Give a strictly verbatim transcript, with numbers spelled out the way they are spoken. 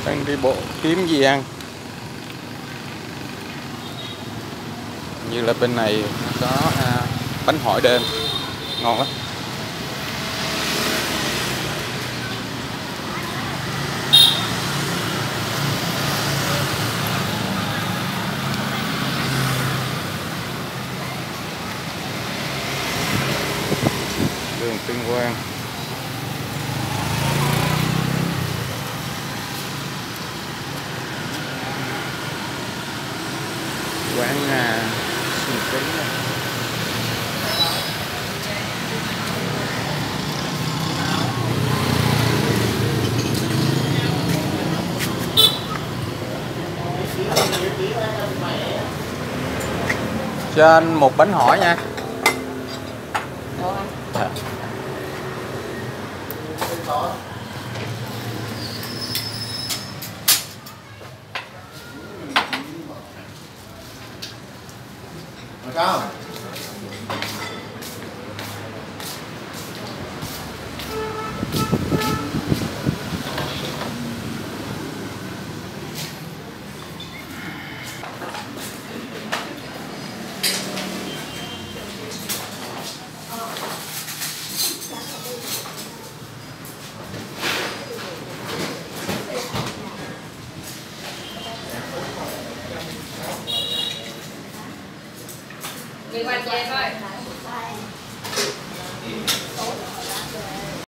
Đang đi bộ kiếm gì ăn. Như là bên này có à, bánh hỏi đêm ngon lắm. Đường Tuyên Quang. Quán à, xinh kính này. Cho anh một bánh hỏi nha. À. Cao. Đi qua chè thôi.